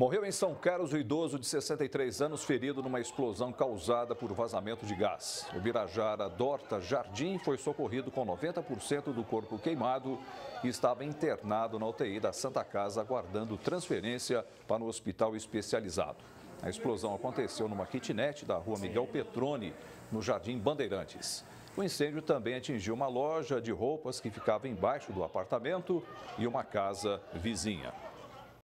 Morreu em São Carlos o idoso de 63 anos ferido numa explosão causada por vazamento de gás. O Birajara Dorta Jardim foi socorrido com 90% do corpo queimado e estava internado na UTI da Santa Casa aguardando transferência para um hospital especializado. A explosão aconteceu numa kitnet da rua Miguel Petroni, no Jardim Bandeirantes. O incêndio também atingiu uma loja de roupas que ficava embaixo do apartamento e uma casa vizinha.